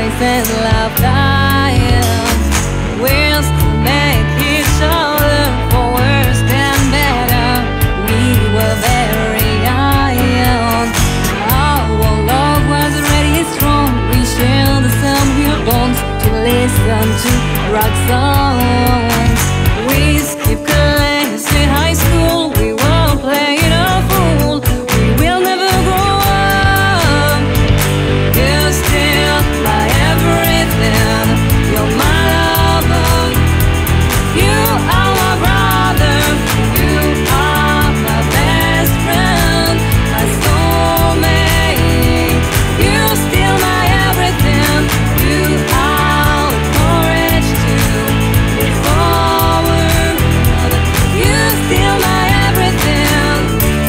said love dies. We'll still make each other for worse than better. We were very young. Our love was already strong. We shared the same earphones to listen to rock songs. We skipped class in high school. We were playing a fool. We will never grow up. You're still my everything. You're my lover. You are my brother. You are my best friend, my soulmate. You're still my everything. You are the courage to move forward. You're still my everything.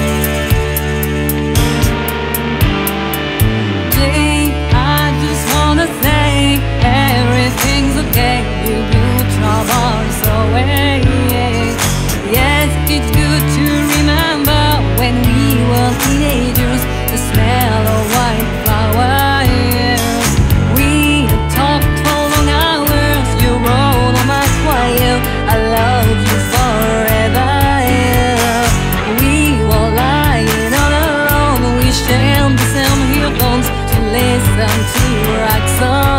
Today I just wanna say everything's okay. You do troubles away. Yes, it's good to remember when we were teenagers, the smell of white flowers. We talked for long hours. You wrote on my choir, I love you forever. We were lying all alone. We shared the same earphones to listen to rock songs.